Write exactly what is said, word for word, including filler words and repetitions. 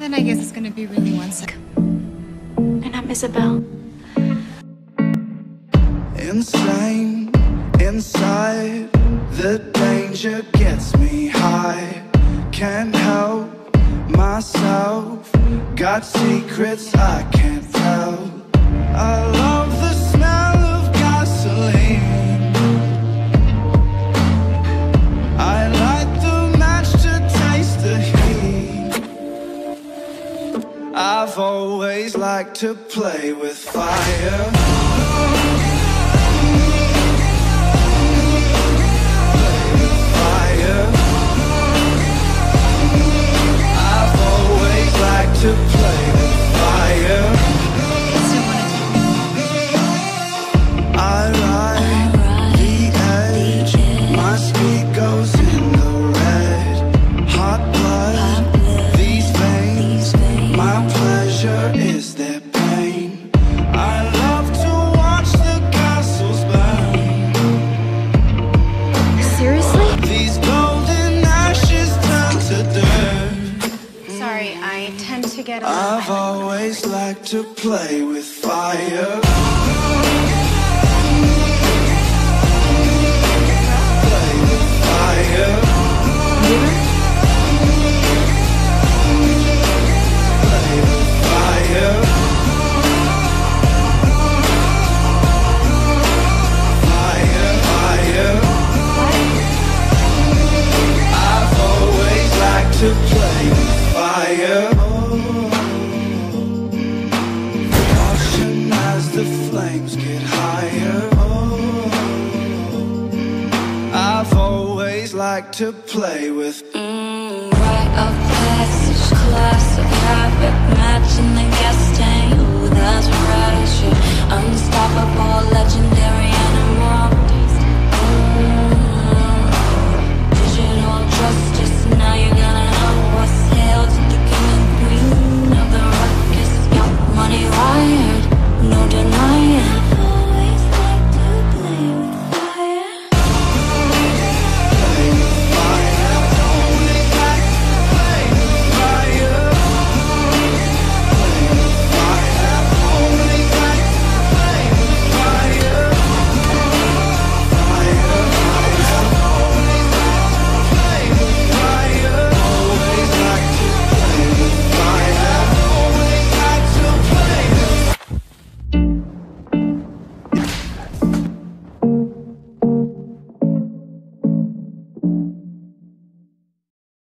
Then I guess it's gonna be really one sec. And I'm Isabelle. Insane, inside, the danger gets me high. Can't help myself, got secrets I can't tell. I love the smell of gasoline. I light the match to taste the heat. I've always liked to play with fire. Like to play with fire. I ride the edge. My speed goes in the red. Hot blood, these veins. My pleasure is their pain. I love to watch the castles burn. Seriously? These golden ashes turn to dirt. Sorry, I tend to get a I've always liked to play with fire. Play with fire. Play with fire. Fire, fire. I've always liked to play with fire. Caution as the flames get higher. I've always liked to play with